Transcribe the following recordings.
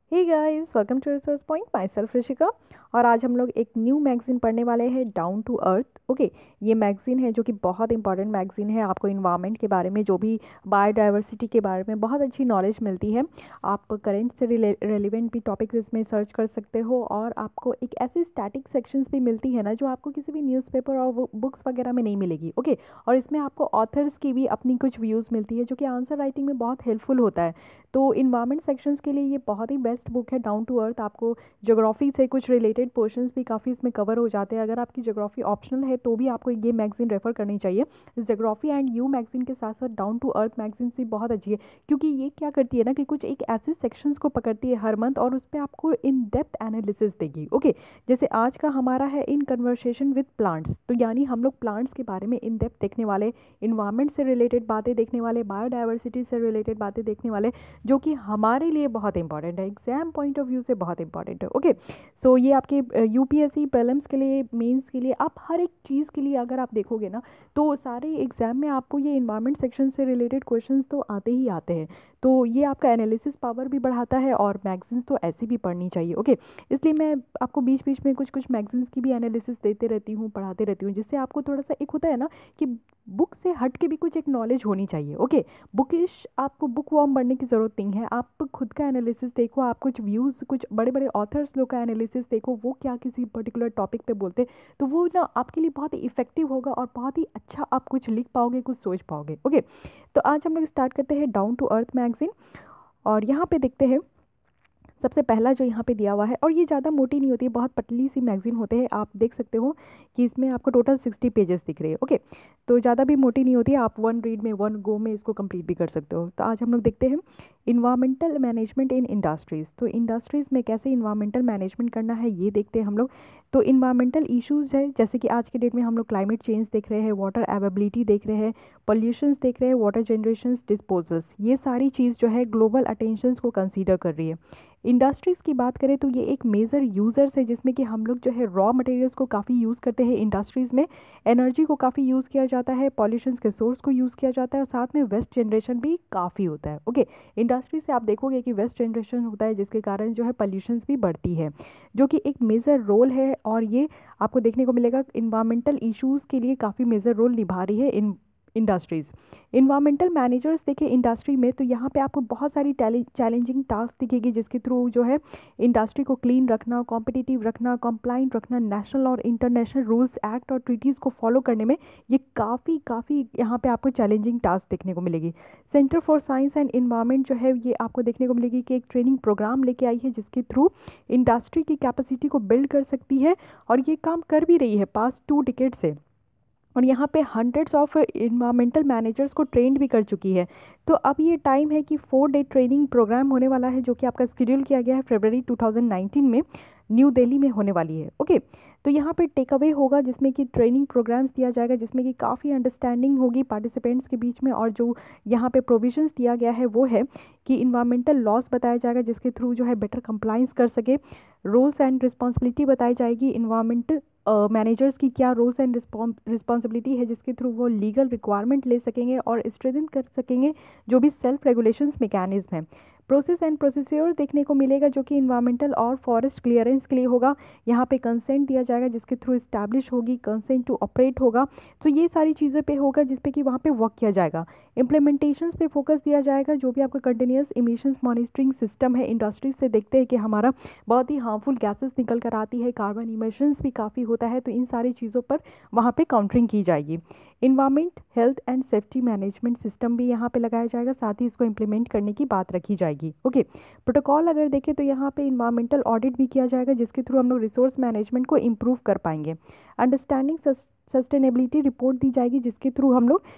Hey guys, welcome to resource point. Myself Rishika. और आज हम लोग एक न्यू मैगजीन पढ़ने वाले हैं, डाउन टू अर्थ। ओके, ये मैगजीन है जो कि बहुत इंपॉर्टेंट मैगजीन है। आपको इन्वायरमेंट के बारे में, जो भी बायोडाइवर्सिटी के बारे में बहुत अच्छी नॉलेज मिलती है। आप करेंट से रेलिवेंट भी टॉपिक्स इसमें सर्च कर सकते हो, और आपको एक ऐसी स्टैटिक सेक्शंस भी मिलती है ना, जो आपको किसी भी न्यूज़पेपर और बुक्स वगैरह में नहीं मिलेगी। ओके, और इसमें आपको ऑथर्स की भी अपनी कुछ व्यूज़ मिलती है, जो कि आंसर राइटिंग में बहुत हेल्पफुल होता है। तो इन्वायरमेंट सेक्शंस के लिए ये बहुत ही बेस्ट बुक है, डाउन टू अर्थ। आपको ज्योग्राफी से कुछ रिलेटेड पोर्शंस भी काफ़ी इसमें कवर हो जाते हैं। अगर आपकी ज्योग्राफी ऑप्शनल है तो भी आपको ये मैगजीन रेफर करनी चाहिए। ज्योग्राफी एंड यू मैगजीन के साथ साथ डाउन टू अर्थ मैगजीन भी बहुत अच्छी है, क्योंकि ये क्या करती है ना कि कुछ एक ऐसे सेक्शंस को पकड़ती है हर मंथ, और उस पर आपको इन डेप्थ एनालिसिस देगी। ओके, जैसे आज का हमारा है इन कन्वर्सेशन विद प्लांट्स, तो यानी हम लोग प्लांट्स के बारे में इन डेप्थ देखने वाले, इन्वायरमेंट से रिलेटेड बातें देखने वाले, बायोडाइवर्सिटी से रिलेटेड बातें देखने वाले, जो कि हमारे लिए बहुत इंपॉर्टेंट है, एग्जाम पॉइंट ऑफ व्यू से बहुत इंपॉर्टेंट है। ओके, सो ये आपके यूपीएससी प्रीलिम्स के लिए, मेंस के लिए, आप हर एक चीज़ के लिए अगर आप देखोगे ना, तो सारे एग्जाम में आपको ये इन्वायरमेंट सेक्शन से रिलेटेड क्वेश्चंस तो आते ही आते हैं। तो ये आपका एनालिसिस पावर भी बढ़ाता है, और मैगजीन्स तो ऐसी भी पढ़नी चाहिए। ओके, इसलिए मैं आपको बीच बीच में कुछ कुछ मैगजीन्स की भी एनालिसिस देते रहती हूँ, पढ़ाते रहती हूँ, जिससे आपको थोड़ा सा एक होता है ना कि बुक से हट के भी कुछ एक नॉलेज होनी चाहिए। ओके, बुकिश, आपको बुक वॉर्म बनने की ज़रूरत नहीं है। आप खुद का एनालिसिस देखो, आप कुछ व्यूज़, कुछ बड़े बड़े ऑथर्स लोग का एनालिसिस देखो, वो क्या किसी पर्टिकुलर टॉपिक पे बोलते हैं, तो वो ना आपके लिए बहुत ही इफेक्टिव होगा, और बहुत ही अच्छा आप कुछ लिख पाओगे, कुछ सोच पाओगे। ओके, तो आज हम लोग स्टार्ट करते हैं डाउन टू अर्थ मैगजीन। और यहाँ पे देखते हैं, सबसे पहला जो यहाँ पे दिया हुआ है, और ये ज़्यादा मोटी नहीं होती है, बहुत पतली सी मैगजीन होते हैं। आप देख सकते हो कि इसमें आपको टोटल 60 पेजेस दिख रहे हैं। ओके, तो ज़्यादा भी मोटी नहीं होती है, आप वन रीड में, वन गो में इसको कंप्लीट भी कर सकते हो। तो आज हम लोग देखते हैं इन्वायरमेंटल मैनेजमेंट इन इंडस्ट्रीज़। तो इंडस्ट्रीज़ में कैसे इन्वायरमेंटल मैनेजमेंट करना है, ये देखते हैं हम लोग। तो इन्वायरमेंटल इश्यूज़ है, जैसे कि आज के डेट में हम लोग क्लाइमेट चेंज देख रहे हैं, वाटर अवेबिलिटी देख रहे हैं, पॉल्यूशंस देख रहे हैं, वाटर जनरेशंस, डिस्पोजल्स, ये सारी चीज़ जो है ग्लोबल अटेंशंस को कंसीडर कर रही है। इंडस्ट्रीज़ की बात करें तो ये एक मेजर यूज़र्स है, जिसमें कि हम लोग जो है रॉ मटेरियल्स को काफ़ी यूज़ करते हैं इंडस्ट्रीज़ में, एनर्जी को काफ़ी यूज़ किया जाता है, पॉल्यूशंस के सोर्स को यूज़ किया जाता है, और साथ में वेस्ट जनरेशन भी काफ़ी होता है। ओके, इंडस्ट्री से आप देखोगे कि वेस्ट जनरेशन होता है, जिसके कारण जो है पॉल्यूशंस भी बढ़ती है, जो कि एक मेजर रोल है। और ये आपको देखने को मिलेगा इन्वायरमेंटल इशूज़ के लिए काफ़ी मेजर रोल निभा रही है इन इंडस्ट्रीज़। इन्वायरमेंटल मैनेजर्स देखें इंडस्ट्री में, तो यहाँ पे आपको बहुत सारी चैलेंजिंग टास्क दिखेगी, जिसके थ्रू जो है इंडस्ट्री को क्लीन रखना, कॉम्पिटिटिव रखना, कंप्लाइंट रखना, नेशनल और इंटरनेशनल रूल्स, एक्ट और ट्रीटीज़ को फॉलो करने में ये काफ़ी काफ़ी यहाँ पे आपको चैलेंजिंग टास्क देखने को मिलेगी। Centre for science and environment जो है, ये आपको देखने को मिलेगी कि एक ट्रेनिंग प्रोग्राम लेके आई है, जिसके थ्रू इंडस्ट्री की कैपेसिटी को बिल्ड कर सकती है, और ये काम कर भी रही है पास्ट 2 डिकेड से। और यहाँ पे हंड्रेड्स ऑफ इन्वायरमेंटल मैनेजर्स को ट्रेंड भी कर चुकी है। तो अब ये टाइम है कि 4 डे ट्रेनिंग प्रोग्राम होने वाला है, जो कि आपका शेड्यूल किया गया है फरवरी 2019 में, न्यू दिल्ली में होने वाली है। ओके, तो यहाँ पे टेक अवे होगा, जिसमें कि ट्रेनिंग प्रोग्राम्स दिया जाएगा, जिसमें कि काफ़ी अंडरस्टैंडिंग होगी पार्टिसिपेंट्स के बीच में। और जो यहाँ पे प्रोविजंस दिया गया है वो है कि इन्वायरमेंटल लॉस बताया जाएगा, जिसके थ्रू जो है बेटर कंप्लाइंस कर सके। रोल्स एंड रिस्पॉन्सिबिलिटी बताई जाएगी, इन्वायरमेंटल मैनेजर्स की क्या रोल्स एंड रिस्पॉन्सिबिलिटी है, जिसके थ्रू वो लीगल रिक्वायरमेंट ले सकेंगे और स्ट्रेंथन कर सकेंगे जो भी सेल्फ रेगुलेशंस मैकेनिज्म है। प्रोसेस एंड प्रोसीजर देखने को मिलेगा, जो कि इन्वायरमेंटल और फॉरेस्ट क्लियरेंस के लिए होगा। यहाँ पे कंसेंट दिया जाएगा, जिसके थ्रू इस्टेब्लिश होगी, कंसेंट टू ऑपरेट होगा। तो ये सारी चीज़ों पे होगा, जिस पे कि वहाँ पे वर्क किया जाएगा। इम्प्लीमेंटेशंस पे फोकस दिया जाएगा, जो भी आपका कंटिन्यूस इमिशंस मॉनिटरिंग सिस्टम है। इंडस्ट्रीज से देखते हैं कि हमारा बहुत ही हार्मफुल गैसेस निकल कर आती है, कार्बन इमिशंस भी काफ़ी होता है, तो इन सारी चीज़ों पर वहाँ पे काउंटरिंग की जाएगी। Environment, health and safety management system भी यहाँ पे लगाया जाएगा, साथ ही इसको इम्प्लीमेंट करने की बात रखी जाएगी। ओके, प्रोटोकॉल अगर देखें तो यहाँ पे इन्वायरमेंटल ऑडिट भी किया जाएगा, जिसके थ्रू हम लोग रिसोर्स मैनेजमेंट को इम्प्रूव कर पाएंगे। अंडरस्टैंडिंग सस्टेनेबिलिटी रिपोर्ट दी जाएगी, जिसके थ्रू हम लोग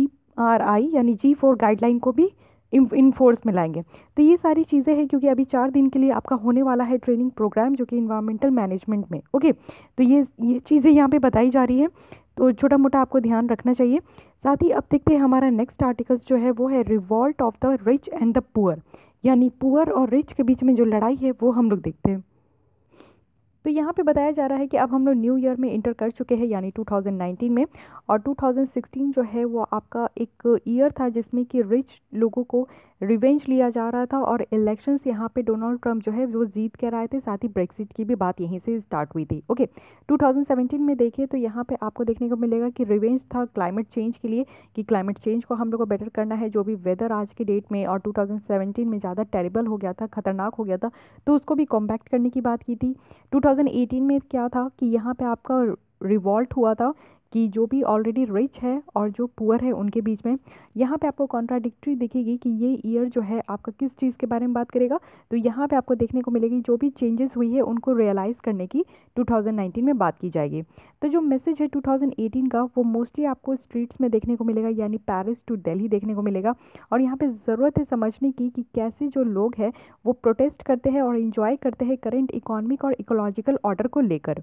GRI यानी G4 गाइडलाइन को भी इन्फोर्स में लाएंगे। तो ये सारी चीज़ें हैं, क्योंकि अभी 4 दिन के लिए आपका होने वाला है ट्रेनिंग प्रोग्राम, जो कि इन्वायरमेंटल मैनेजमेंट में। ओके, तो ये चीज़ें यहाँ पे बताई जा रही है, तो छोटा मोटा आपको ध्यान रखना चाहिए। साथ ही अब देखते हैं हमारा नेक्स्ट आर्टिकल्स जो है, वो है revolt of the rich and the poor, यानी पुअर और रिच के बीच में जो लड़ाई है वो हम लोग देखते हैं। तो यहाँ पे बताया जा रहा है कि अब हम लोग न्यू ईयर में इंटर कर चुके हैं, यानी 2019 में। और 2016 जो है वो आपका एक ईयर था जिसमें कि रिच लोगों को रिवेंज लिया जा रहा था, और इलेक्शंस यहाँ पे डोनाल्ड ट्रंप जो है वो जीत के आए थे। साथ ही ब्रेक्सिट की भी बात यहीं से स्टार्ट हुई थी। ओके, 2017 में देखिए तो यहाँ पे आपको देखने को मिलेगा कि रिवेंज था क्लाइमेट चेंज के लिए, कि क्लाइमेट चेंज को हम लोग को बेटर करना है। जो भी वेदर आज की डेट में और 2017 में ज़्यादा टेरिबल हो गया था, खतरनाक हो गया था, तो उसको भी कॉम्पैक्ट करने की बात की थी। 2018 में क्या था कि यहाँ पे आपका रिवॉल्ट हुआ था कि जो भी ऑलरेडी रिच है और जो पुअर है उनके बीच में। यहाँ पे आपको कॉन्ट्राडिक्टरी दिखेगी कि ये ईयर जो है आपका किस चीज़ के बारे में बात करेगा। तो यहाँ पे आपको देखने को मिलेगी जो भी चेंजेस हुई है उनको रियलाइज़ करने की 2019 में बात की जाएगी। तो जो मैसेज है 2018 का वो मोस्टली आपको स्ट्रीट्स में देखने को मिलेगा, यानी पेरिस टू दिल्ली देखने को मिलेगा। और यहाँ पे ज़रूरत है समझने की कि कैसे जो लोग हैं वो प्रोटेस्ट करते हैं और इन्जॉय करते हैं करंट इकोनॉमिक और इकोलॉजिकल ऑर्डर को लेकर।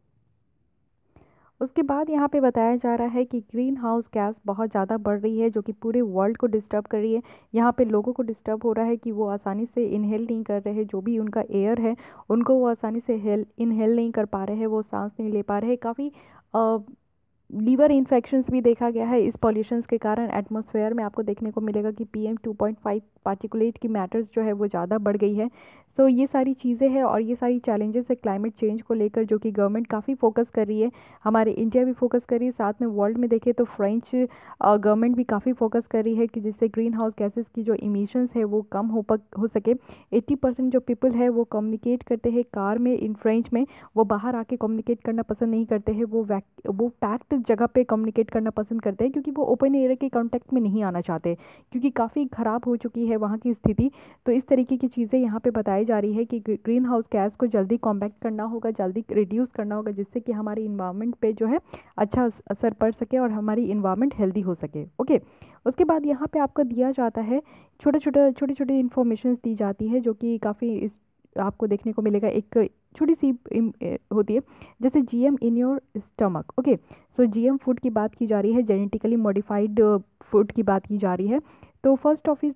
उसके बाद यहाँ पे बताया जा रहा है कि ग्रीन हाउस गैस बहुत ज़्यादा बढ़ रही है जो कि पूरे वर्ल्ड को डिस्टर्ब कर रही है। यहाँ पे लोगों को डिस्टर्ब हो रहा है कि वो आसानी से इनहेल नहीं कर रहे हैं, जो भी उनका एयर है उनको वो आसानी से इनहेल नहीं कर पा रहे हैं, वो सांस नहीं ले पा रहे हैं। काफ़ी लीवर इन्फेक्शंस भी देखा गया है इस पॉल्यूशंस के कारण। एटमॉस्फेयर में आपको देखने को मिलेगा कि PM2.5 पार्टिकुलेट की मैटर्स जो है वो ज़्यादा बढ़ गई है। सो ये सारी चीज़ें हैं और ये सारी चैलेंजेस है क्लाइमेट चेंज को लेकर, जो कि गवर्नमेंट काफ़ी फोकस कर रही है। हमारे इंडिया भी फोकस कर रही है, साथ में वर्ल्ड में देखें तो फ्रेंच गवर्नमेंट भी काफ़ी फोकस कर रही है कि जिससे ग्रीन हाउस गैसेस की जो इमिशंस है वो कम हो सके। 80% जो पीपल है वो कम्युनिकेट करते हैं कार में, इन फ्रेंच में। वो बाहर आके कम्युनिकेट करना पसंद नहीं करते हैं, वो पैक्ड जगह पे कम्युनिकेट करना पसंद करते हैं, क्योंकि वो ओपन एरिया के कांटेक्ट में नहीं आना चाहते, क्योंकि काफ़ी ख़राब हो चुकी है वहाँ की स्थिति। तो इस तरीके की चीज़ें यहाँ पे बताई जा रही है कि ग्रीन हाउस गैस को जल्दी कॉम्पैक्ट करना होगा, जल्दी रिड्यूस करना होगा, जिससे कि हमारी इन्वायरमेंट पे जो है अच्छा असर पड़ सके और हमारी इन्वायरमेंट हेल्दी हो सके। ओके, उसके बाद यहाँ पे आपको दिया जाता है छोटे छोटे इन्फॉर्मेशन दी जाती है जो कि काफ़ी इस आपको देखने को मिलेगा। एक छोटी सी होती है, जैसे GM in your stomach. Okay, so GM food की बात की जा रही है, जेनेटिकली मॉडिफाइड फूड की बात की जा रही है। तो फर्स्ट ऑफ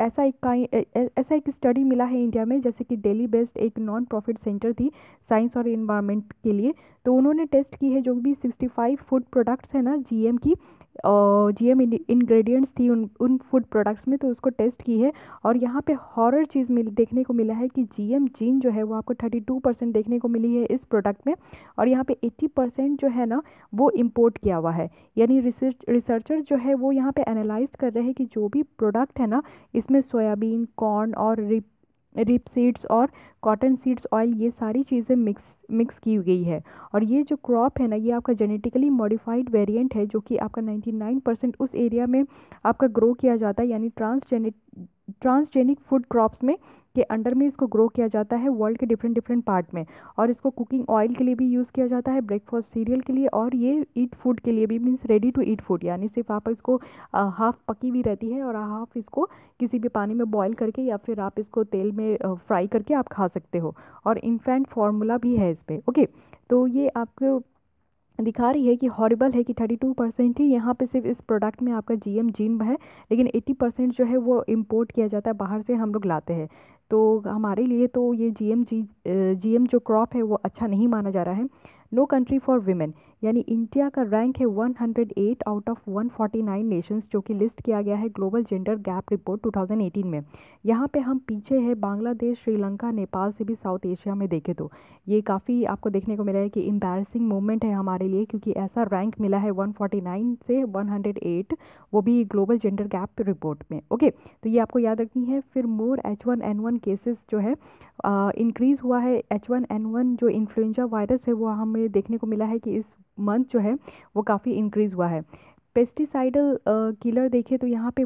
ऐसा एक स्टडी मिला है इंडिया में, जैसे कि दिल्ली बेस्ड एक नॉन प्रॉफिट सेंटर थी साइंस और इन्वायरमेंट के लिए। तो उन्होंने टेस्ट की है जो भी 65 फूड प्रोडक्ट्स है ना GM की, GM इंग्रेडिएंट्स थी उन फूड प्रोडक्ट्स में, तो उसको टेस्ट की है। और यहाँ पे हॉरर चीज़ देखने को मिला है कि GM जीन जो है वो आपको 32% देखने को मिली है इस प्रोडक्ट में। और यहाँ पे 80% जो है ना वो इम्पोर्ट किया हुआ है। यानी रिसर्चर जो है वो यहाँ पे एनालाइज कर रहे हैं कि जो भी प्रोडक्ट है ना इसमें सोयाबीन, कॉर्न और रिप सीड्स और कॉटन सीड्स ऑयल, ये सारी चीज़ें मिक्स की गई है। और ये जो क्रॉप है ना ये आपका जेनेटिकली मॉडिफाइड वेरिएंट है, जो कि आपका 99% उस एरिया में आपका ग्रो किया जाता है, यानी ट्रांसजेनिक फूड क्रॉप्स में के अंडर में इसको ग्रो किया जाता है वर्ल्ड के डिफरेंट पार्ट में। और इसको कुकिंग ऑयल के लिए भी यूज़ किया जाता है, ब्रेकफास्ट सीरियल के लिए, और ये ईट फूड के लिए भी, means ready to eat food, यानी सिर्फ आप इसको हाफ पकी हुई रहती है और हाफ इसको किसी भी पानी में बॉईल करके या फिर आप इसको तेल में फ्राई करके आप खा सकते हो। और इन्फेंट फार्मूला भी है इस पर। ओके, तो ये आपको दिखा रही है कि हॉरिबल है कि 32% ही यहाँ पे सिर्फ इस प्रोडक्ट में आपका GM जीन है, लेकिन 80% जो है वो इम्पोर्ट किया जाता है, बाहर से हम लोग लाते हैं। तो हमारे लिए तो ये GM जो क्रॉप है वो अच्छा नहीं माना जा रहा है। नो कंट्री फॉर वीमेन, यानी इंडिया का रैंक है 108 आउट ऑफ 149 नेशंस, जो कि लिस्ट किया गया है ग्लोबल जेंडर गैप रिपोर्ट 2018 में। यहाँ पे हम पीछे है बांग्लादेश, श्रीलंका, नेपाल से भी साउथ एशिया में देखें तो। ये काफ़ी आपको देखने को मिला है कि एम्बैरसिंग मोमेंट है हमारे लिए, क्योंकि ऐसा रैंक मिला है 149 से 108, वो भी ग्लोबल जेंडर गैप रिपोर्ट में। ओके, तो ये आपको याद रखनी है। फिर मोर H1N1 केसेस जो है इंक्रीज़ हुआ है। H1N1 जो इन्फ्लुएंजा वायरस है वो हमें देखने को मिला है कि इस मंथ जो है वो काफ़ी इंक्रीज़ हुआ है। पेस्टिसाइडल किलर देखें तो यहाँ पे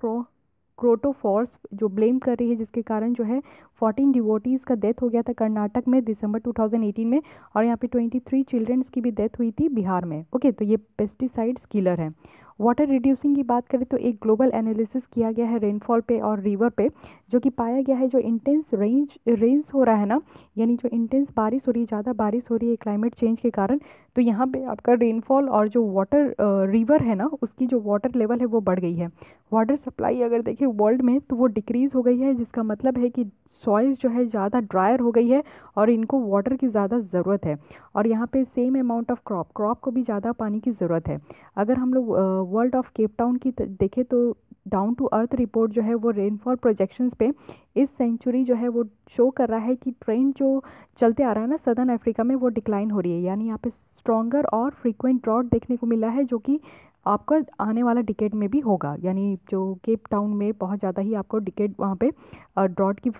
क्रोटोफॉर्स जो ब्लेम कर रही है, जिसके कारण जो है 14 डिवोटीज़ का डेथ हो गया था कर्नाटक में दिसंबर 2018 में, और यहाँ पे 23 चिल्ड्रंस की भी डेथ हुई थी बिहार में। ओके, तो ये पेस्टिसाइड्स किलर है। वाटर रिड्यूसिंग की बात करें तो एक ग्लोबल एनालिसिस किया गया है रेनफॉल पे और रिवर पे, जो कि पाया गया है जो इंटेंस रेंस हो रहा है ना, यानी जो इंटेंस बारिश हो रही है, ज़्यादा बारिश हो रही है क्लाइमेट चेंज के कारण, तो यहाँ पे आपका रेनफॉल और जो वाटर रिवर है ना उसकी जो वाटर लेवल है वो बढ़ गई है। वाटर सप्लाई अगर देखें वर्ल्ड में तो वो डिक्रीज़ हो गई है, जिसका मतलब है कि सॉइल्स जो है ज़्यादा ड्रायर हो गई है और इनको वाटर की ज़्यादा ज़रूरत है। और यहाँ पे सेम अमाउंट ऑफ क्रॉप को भी ज़्यादा पानी की ज़रूरत है। अगर हम लोग वर्ल्ड ऑफ केप टाउन की देखें तो डाउन टू अर्थ रिपोर्ट जो है वो रेनफॉल प्रोजेक्शंस पे इस सेंचुरी जो है वो शो कर रहा है कि ट्रेंड जो चलते आ रहा है ना सदर्न अफ्रीका में वो डिक्लाइन हो रही है, यानी यहाँ पे स्ट्रॉन्गर और फ्रीक्वेंट ड्रॉट देखने को मिला है, जो कि आपका आने वाला डिकेड में भी होगा, यानी जो केप टाउन में बहुत ज़्यादा ही आपको डिकेड वहाँ पे ड्रॉट की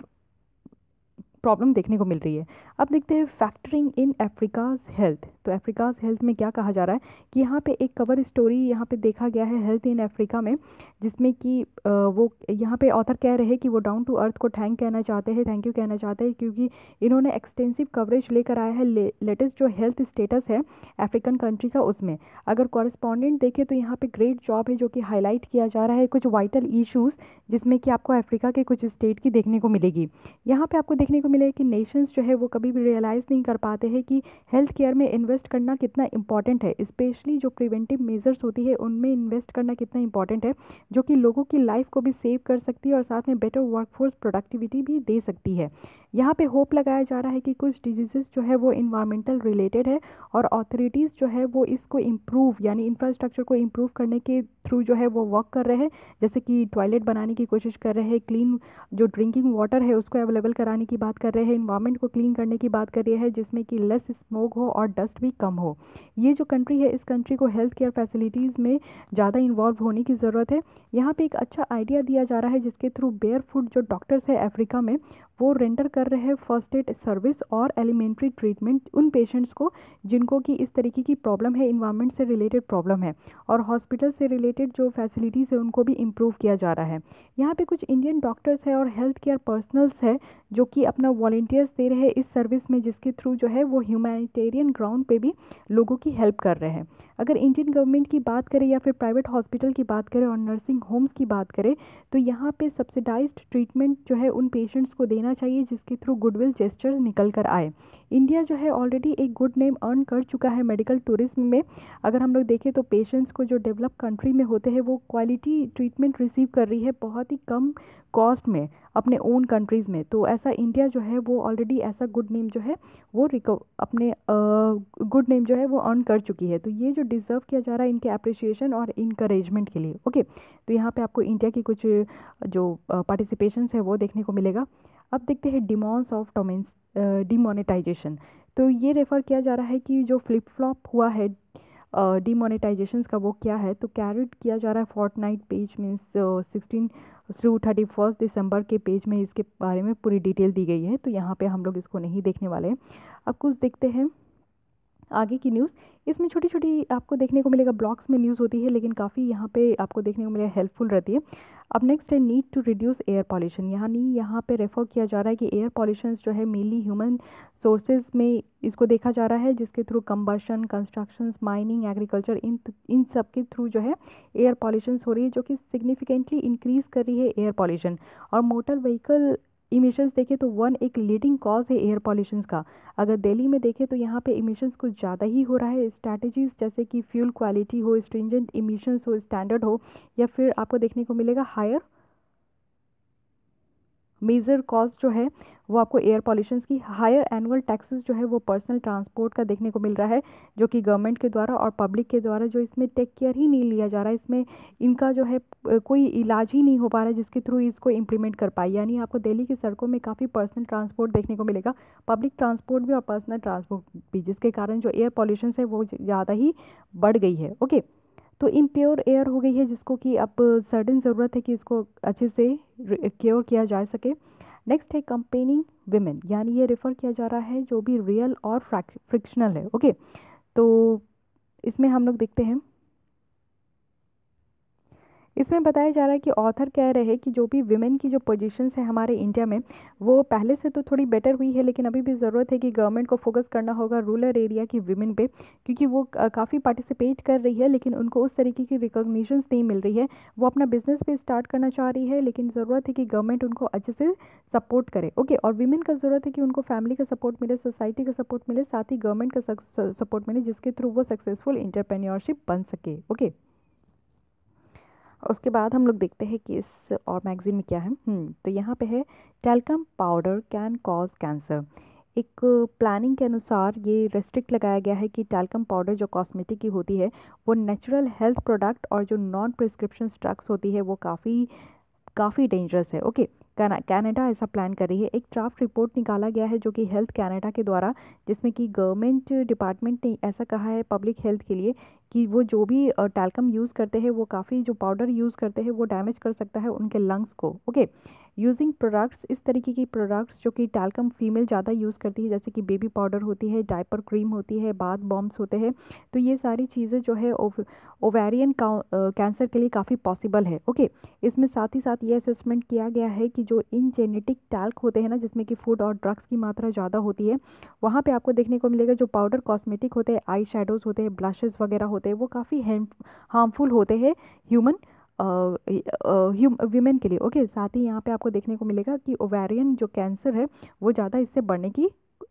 प्रॉब्लम देखने को मिल रही है। अब देखते हैं फैक्टरिंग इन अफ्रीकाज़ हेल्थ। तो अफ्रीकाज़ हेल्थ में क्या कहा जा रहा है कि यहाँ पे एक कवर स्टोरी यहाँ पे देखा गया है हेल्थ इन अफ्रीका में, जिसमें कि वो यहाँ पे ऑथर कह रहे हैं कि वो डाउन टू अर्थ को थैंक यू कहना चाहते हैं, क्योंकि इन्होंने एक्सटेंसिव कवरेज लेकर आया है लेटेस्ट जो हेल्थ स्टेटस है अफ्रीकन कंट्री का उसमें। अगर कॉरेस्पॉन्डेंट देखें तो यहाँ पे ग्रेट जॉब है जो कि हाईलाइट किया जा रहा है कुछ वाइटल इशूज़, जिसमें कि आपको अफ्रीका के कुछ स्टेट की देखने को मिलेगी। यहाँ पे आपको देखने को मिलेगा कि नेशंस जो है वो कभी भी रियलाइज़ नहीं कर पाते हैं कि हेल्थ केयर में इन्वेस्ट करना कितना इंपॉर्टेंट है, स्पेशली जो प्रिवेंटिव मेजर्स होती है उनमें इन्वेस्ट करना कितना इंपॉर्टेंट है, जो कि लोगों की लाइफ को भी सेव कर सकती है और साथ में बेटर वर्कफोर्स प्रोडक्टिविटी भी दे सकती है। यहाँ पे होप लगाया जा रहा है कि कुछ डिजीज़ेस जो है वो इन्वायरमेंटल रिलेटेड है और अथॉरिटीज़ जो है वो इसको इम्प्रूव यानी इंफ्रास्ट्रक्चर को इम्प्रूव करने के थ्रू जो है वो वर्क कर रहे हैं, जैसे कि टॉयलेट बनाने की कोशिश कर रहे हैं, क्लीन जो ड्रिंकिंग वाटर है उसको अवेलेबल कराने की बात कर रहे हैं, इन्वायरमेंट को क्लीन करने की बात कर रही है जिसमें कि लेस स्मोक हो और डस्ट भी कम हो। ये जो कंट्री है इस कंट्री को हेल्थ केयर फैसिलिटीज़ में ज़्यादा इन्वॉल्व होने की ज़रूरत है। यहाँ पे एक अच्छा आइडिया दिया जा रहा है जिसके थ्रू बेयर फुट जो डॉक्टर्स है अफ्रीका में वो रेंडर कर रहे हैं फर्स्ट एड सर्विस और एलिमेंट्री ट्रीटमेंट उन पेशेंट्स को जिनको कि इस तरीके की प्रॉब्लम है, इन्वायरमेंट से रिलेटेड प्रॉब्लम है, और हॉस्पिटल से रिलेटेड जो फैसिलिटीज़ है उनको भी इम्प्रूव किया जा रहा है। यहाँ पे कुछ इंडियन डॉक्टर्स है और हेल्थ केयर पर्सनल्स है जो कि अपना वॉलंटियर्स दे रहे हैं इस सर्विस में, जिसके थ्रू जो है वो ह्यूमैनिटेरियन ग्राउंड पे भी लोगों की हेल्प कर रहे हैं। अगर इंडियन गवर्नमेंट की बात करें या फिर प्राइवेट हॉस्पिटल की बात करें और नर्सिंग होम्स की बात करें तो यहाँ पे सब्सिडाइज्ड ट्रीटमेंट जो है उन पेशेंट्स को देना चाहिए जिसके थ्रू गुडविल जेस्चर निकल कर आए। इंडिया जो है ऑलरेडी एक गुड नेम अर्न कर चुका है मेडिकल टूरिज्म में। अगर हम लोग देखें तो पेशेंट्स को जो डेवलप कंट्री में होते हैं वो क्वालिटी ट्रीटमेंट रिसीव कर रही है बहुत ही कम कॉस्ट में अपने ओन कंट्रीज़ में, तो ऐसा इंडिया जो है वो ऑलरेडी ऐसा गुड नेम जो है वो अपने गुड नेम जो है वो अर्न कर चुकी है। तो ये जो डिज़र्व किया जा रहा है इनके अप्रिसिएशन और इनकरेजमेंट के लिए। ओके, तो यहाँ पे आपको इंडिया की कुछ जो पार्टिसिपेशंस है वो देखने को मिलेगा। अब देखते हैं डिमॉन्स ऑफ डोमेन्स डिमोनेटाइजेशन। तो ये रेफ़र किया जा रहा है कि जो फ्लिप फ्लॉप हुआ है डिमोनेटाइजेशंस का वो क्या है, तो कैरिड किया जा रहा है fortnight page means 16 through 31 December के पेज में इसके बारे में पूरी डिटेल दी गई है, तो यहाँ पे हम लोग इसको नहीं देखने वाले हैं। अब कुछ देखते हैं आगे की न्यूज़। इसमें छोटी छोटी आपको देखने को मिलेगा, ब्लॉक्स में न्यूज़ होती है लेकिन काफ़ी यहाँ पे आपको देखने को मिलेगा हेल्पफुल रहती है। अब नेक्स्ट है need to reduce air pollution, यानी यहाँ पे रेफर किया जा रहा है कि एयर पॉल्यूशन जो है मेनली ह्यूमन सोर्सेज में इसको देखा जा रहा है, जिसके through combustion, constructions, mining, agriculture इन सब के थ्रू जो है एयर पॉल्यूशन हो रही है, जो कि सिग्निफिकेंटली इंक्रीज़ कर रही है एयर पॉल्यूशन। और मोटर व्हीकल इमिशंस देखें तो वन एक लीडिंग कॉज है एयर पॉल्यूशन का। अगर दिल्ली में देखें तो यहाँ पे इमिशंस कुछ ज़्यादा ही हो रहा है। स्ट्रैटेजीज़ जैसे कि फ्यूल क्वालिटी हो, स्ट्रिंजेंट इमिशंस हो, स्टैंडर्ड हो, या फिर आपको देखने को मिलेगा हायर मेजर कॉस्ट जो है वो आपको एयर पॉल्यूशन की हायर एनुअल टैक्सेस जो है वो पर्सनल ट्रांसपोर्ट का देखने को मिल रहा है, जो कि गवर्नमेंट के द्वारा और पब्लिक के द्वारा जो इसमें टेक केयर ही नहीं लिया जा रहा है, इसमें इनका जो है कोई इलाज ही नहीं हो पा रहा है जिसके थ्रू इसको इम्प्लीमेंट कर पाए। यानी आपको दिल्ली की सड़कों में काफ़ी पर्सनल ट्रांसपोर्ट देखने को मिलेगा, पब्लिक ट्रांसपोर्ट भी और पर्सनल ट्रांसपोर्ट भी, जिसके कारण जो एयर पॉल्यूशन है वो ज़्यादा ही बढ़ गई है। ओके, तो इम्प्योर एयर हो गई है जिसको कि अब सर्टेन ज़रूरत है कि इसको अच्छे से क्योर किया जा सके। नेक्स्ट है कंपेनिंग विमेन, यानी ये रेफ़र किया जा रहा है जो भी रियल और फ्रिक्शनल है। ओके, तो इसमें हम लोग देखते हैं इसमें बताया जा रहा है कि ऑथर कह रहे हैं कि जो भी विमेन की जो पोजीशंस है हमारे इंडिया में, वो पहले से तो थोड़ी बेटर हुई है, लेकिन अभी भी ज़रूरत है कि गवर्नमेंट को फोकस करना होगा रूरल एरिया की विमेन पे, क्योंकि वो काफ़ी पार्टिसिपेट कर रही है लेकिन उनको उस तरीके की रिकॉग्निशंस नहीं मिल रही है। वो अपना बिजनेस भी स्टार्ट करना चाह रही है, लेकिन ज़रूरत है कि गवर्नमेंट उनको अच्छे से सपोर्ट करे। ओके, और विमेन का ज़रूरत है कि उनको फैमिली का सपोर्ट मिले, सोसाइटी का सपोर्ट मिले, साथ ही गवर्नमेंट का सपोर्ट मिले, जिसके थ्रू वो सक्सेसफुल इंटरप्रेन्योरशिप बन सके। ओके, उसके बाद हम लोग देखते हैं कि इस और मैगजीन में क्या है। तो यहाँ पे है talcum powder can cause cancer. एक प्लानिंग के अनुसार ये रेस्ट्रिक्ट लगाया गया है कि टैल्कम पाउडर जो कॉस्मेटिक की होती है, वो नेचुरल हेल्थ प्रोडक्ट और जो नॉन प्रिस्क्रिप्शन ड्रग्स होती है वो काफ़ी डेंजरस है। ओके, कनाडा ऐसा प्लान कर रही है। एक ड्राफ्ट रिपोर्ट निकाला गया है जो कि हेल्थ कनाडा के द्वारा, जिसमें कि गवर्नमेंट डिपार्टमेंट ने ऐसा कहा है पब्लिक हेल्थ के लिए कि वो जो भी टैल्कम यूज़ करते हैं, वो काफ़ी जो पाउडर यूज़ करते हैं वो डैमेज कर सकता है उनके लंग्स को। ओके, यूजिंग प्रोडक्ट्स, इस तरीके की प्रोडक्ट्स जो कि टैल्कम फीमेल ज़्यादा यूज़ करती है, जैसे कि बेबी पाउडर होती है, डायपर क्रीम होती है, बाथ बॉम्ब्स होते हैं, तो ये सारी चीज़ें जो है ओवेरियन कैंसर के लिए काफ़ी पॉसिबल है। ओके, इसमें साथ ही साथ ये असेसमेंट किया गया है कि जो इन जेनेटिक टैल्क होते हैं ना, जिसमें कि फूड और ड्रग्स की मात्रा ज़्यादा होती है, वहाँ पे आपको देखने को मिलेगा जो पाउडर कॉस्मेटिक होते हैं, आई शेडोज़ होते हैं, ब्लशेस वगैरह होते हैं, वो काफ़ी हार्मफुल होते हैं ह्यूमन वीमेन के लिए। ओके, साथ ही यहाँ पे आपको देखने को मिलेगा कि ओवेरियन जो कैंसर है वो ज़्यादा इससे बढ़ने की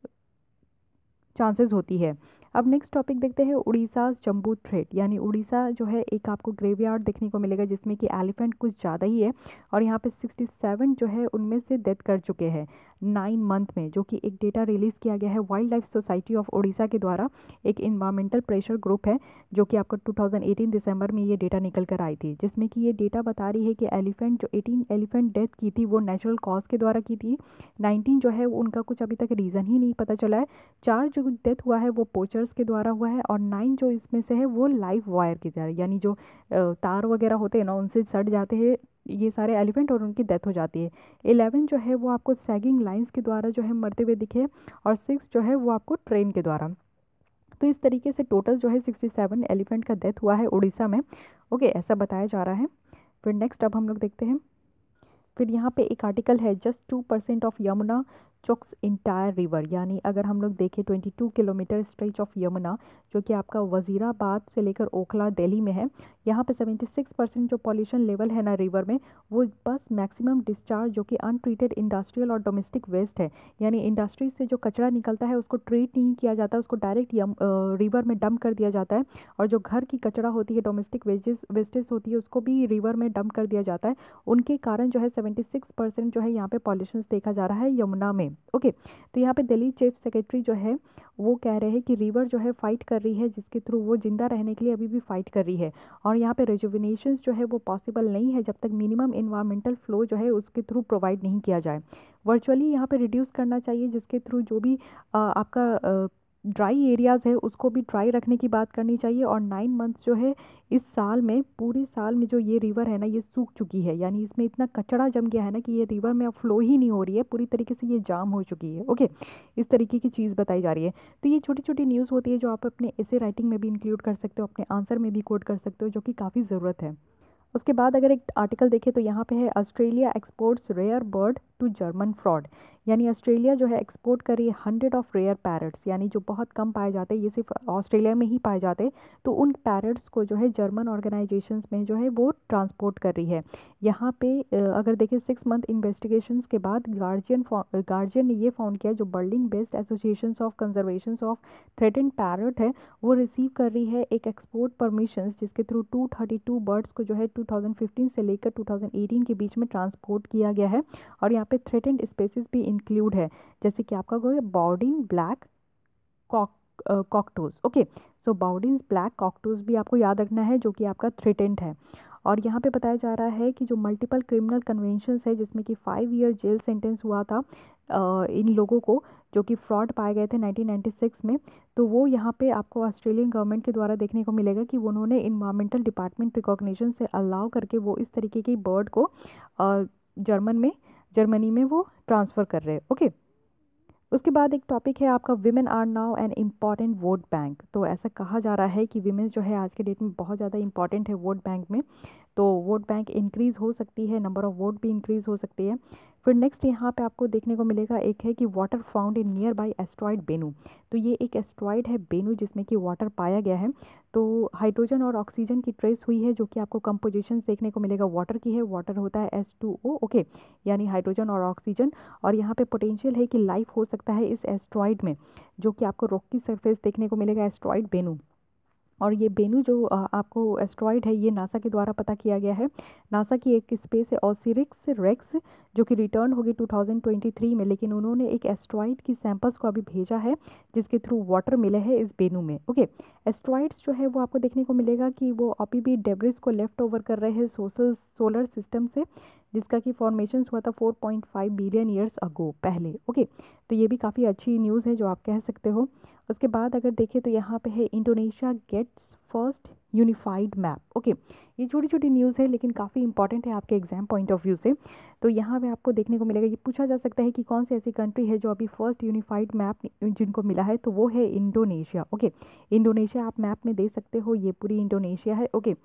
चांसेस होती है। अब नेक्स्ट टॉपिक देखते हैं उड़ीसा जम्बू थ्रेड, यानी उड़ीसा जो है एक आपको ग्रेवयार्ड देखने को मिलेगा जिसमें कि एलिफेंट कुछ ज़्यादा ही है, और यहाँ पे 67 जो है उनमें से डेथ कर चुके हैं 9 मंथ में, जो कि एक डेटा रिलीज़ किया गया है wildlife society of Orissa के द्वारा। एक इन्वायरमेंटल प्रेशर ग्रुप है जो कि आपको 2018 दिसंबर में ये डेटा निकल कर आई थी, जिसमें कि ये डेटा बता रही है कि एलिफेंट जो 18 एलिफेंट डेथ की थी वो नेचुरल कॉज के द्वारा की थी। 19 जो है उनका कुछ अभी तक रीज़न ही नहीं पता चला है। 4 जो डेथ हुआ है वो पोचर्स के द्वारा हुआ है, और 9 जो इसमें से है वो लाइव वायर की द्वारा, यानी जो तार वगैरह होते हैं ना उनसे सट जाते हैं ये सारे एलिफेंट और उनकी डेथ हो जाती है। 11 जो है वो आपको सैगिंग लाइंस के द्वारा जो है मरते हुए दिखे, और 6 जो है वो आपको ट्रेन के द्वारा। तो इस तरीके से टोटल जो है 67 एलिफेंट का डेथ हुआ है उड़ीसा में। ओके, ऐसा बताया जा रहा है। फिर नेक्स्ट अब हम लोग देखते हैं, फिर यहाँ पे एक आर्टिकल है just 2% of Yamuna chokes entire river, यानी अगर हम लोग देखें 22 किलोमीटर स्ट्रेच ऑफ यमुना जो कि आपका वजीराबाद से लेकर ओखला दिल्ली में है, यहाँ पे 76% जो पॉल्यूशन लेवल है ना रिवर में, वो बस मैक्सिमम डिस्चार्ज जो कि अनट्रीटेड इंडस्ट्रियल और डोमेस्टिक वेस्ट है, यानी इंडस्ट्री से जो कचरा निकलता है उसको ट्रीट नहीं किया जाता, उसको डायरेक्ट रिवर में डंप कर दिया जाता है, और जो घर की कचरा होती है, डोमेस्टिक वेस्टेज होती है, उसको भी रिवर में डंप कर दिया जाता है। उनके कारण जो है 76% जो है यहाँ पे पॉल्यूशन देखा जा रहा है यमुना में। ओके, तो यहाँ पे दिल्ली चीफ सेक्रेटरी जो है वो कह रहे हैं कि रिवर जो है फाइट कर रही है, जिसके थ्रू वो जिंदा रहने के लिए अभी भी फाइट कर रही है, और यहाँ पे रिजुविनेशन जो है वो पॉसिबल नहीं है जब तक मिनिमम इन्वायरमेंटल फ्लो जो है उसके थ्रू प्रोवाइड नहीं किया जाए। वर्चुअली यहाँ पे रिड्यूस करना चाहिए, जिसके थ्रू जो भी आपका ड्राई एरियाज़ है उसको भी ड्राई रखने की बात करनी चाहिए। और 9 मंथ जो है इस साल में, पूरे साल में जो ये रिवर है ना ये सूख चुकी है, यानी इसमें इतना कचरा जम गया है ना कि ये रिवर में अब फ्लो ही नहीं हो रही है, पूरी तरीके से ये जाम हो चुकी है। ओके, इस तरीके की चीज़ बताई जा रही है। तो ये छोटी छोटी न्यूज़ होती है जो आप अपने ऐसे राइटिंग में भी इंक्लूड कर सकते हो, अपने आंसर में भी कोट कर सकते हो, जो कि काफ़ी ज़रूरत है। उसके बाद अगर एक आर्टिकल देखें तो यहाँ पे है Australia exports rare bird to German fraud, यानी ऑस्ट्रेलिया जो है एक्सपोर्ट कर रही है 100 ऑफ रेयर पैरट्स, यानी जो बहुत कम पाए जाते हैं, ये सिर्फ ऑस्ट्रेलिया में ही पाए जाते हैं, तो उन पैरट्स को जो है जर्मन ऑर्गेनाइजेशंस में जो है वो ट्रांसपोर्ट कर रही है। यहाँ पे अगर देखें 6 मंथ इन्वेस्टिगेशंस के बाद गार्जियन ने ये फाउंड किया, जो Berlin based association of conservation of threatened parrot है वो रिसीव कर रही है एक एक्सपोर्ट परमिशन, जिसके थ्रू 232 बर्ड्स को जो है 2015 से लेकर 2018 के बीच में ट्रांसपोर्ट किया गया है, और यहाँ पे थ्रेटेंड स्पेसिस भी इंक्लूड है, जैसे कि आपका कोई Baudin black cockatoos. Okay, so Baudin black cockatoos भी आपको याद रखना है जो कि आपका थ्रेटेंड है। और यहाँ पे बताया जा रहा है कि जो मल्टीपल क्रिमिनल कन्वेंशंस है, जिसमें कि 5 ईयर जेल सेंटेंस हुआ था इन लोगों को जो कि फ्रॉड पाए गए थे 1996 में, तो वो यहाँ पे आपको ऑस्ट्रेलियन गवर्नमेंट के द्वारा देखने को मिलेगा कि उन्होंने इन्वायरमेंटल डिपार्टमेंट रिकॉग्निशन से अलाउ करके वो इस तरीके की बर्ड को जर्मनी में वो ट्रांसफ़र कर रहे हैं। ओके, उसके बाद एक टॉपिक है आपका women are now an important vote bank. तो ऐसा कहा जा रहा है कि विमेन जो है आज के डेट में बहुत ज़्यादा इंपॉर्टेंट है वोट बैंक में। तो वोट बैंक इंक्रीज़ हो सकती है, नंबर ऑफ वोट भी इंक्रीज़ हो सकती है। फिर नेक्स्ट यहाँ पे आपको देखने को मिलेगा एक है कि water found in nearby asteroid Bennu. तो ये एक एस्ट्रॉयड है बेनू जिसमें कि वाटर पाया गया है। तो हाइड्रोजन और ऑक्सीजन की ट्रेस हुई है, जो कि आपको कंपोजिशन देखने को मिलेगा वाटर की है। वाटर होता है H2O, ओके, यानी हाइड्रोजन और ऑक्सीजन। और यहाँ पे पोटेंशियल है कि लाइफ हो सकता है इस एस्ट्रॉयड में, जो कि आपको रॉक की सरफेस देखने को मिलेगा, एस्ट्रॉयड बेनू। और ये बेनू जो आपको एस्ट्रॉयड है, ये नासा के द्वारा पता किया गया है। नासा की एक स्पेस है ऑसिरिक्स रेक्स, जो कि रिटर्न होगी 2023 में, लेकिन उन्होंने एक एस्ट्रॉयड की सैंपल्स को अभी भेजा है जिसके थ्रू वाटर मिले हैं इस बेनू में, ओके। एस्ट्रॉयड्स जो है वो आपको देखने को मिलेगा कि वो अभी भी डेब्रिस को लेफ्ट ओवर कर रहे हैं सोलर सिस्टम से, जिसका कि फॉर्मेशन हुआ था 4.5 बिलियन ईयर्स अगो पहले, ओके। तो ये भी काफ़ी अच्छी न्यूज़ है जो आप कह सकते हो। उसके बाद अगर देखें तो यहाँ पे है Indonesia gets first unified map, okay. ये छोटी छोटी न्यूज़ है लेकिन काफ़ी इंपॉर्टेंट है आपके एग्जाम पॉइंट ऑफ व्यू से। तो यहाँ पे आपको देखने को मिलेगा, ये पूछा जा सकता है कि कौन सी ऐसी कंट्री है जो अभी फर्स्ट यूनिफाइड मैप जिनको मिला है, तो वो है इंडोनेशिया, ओके। इंडोनेशिया आप मैप में दे सकते हो, ये पूरी इंडोनेशिया है, ओके।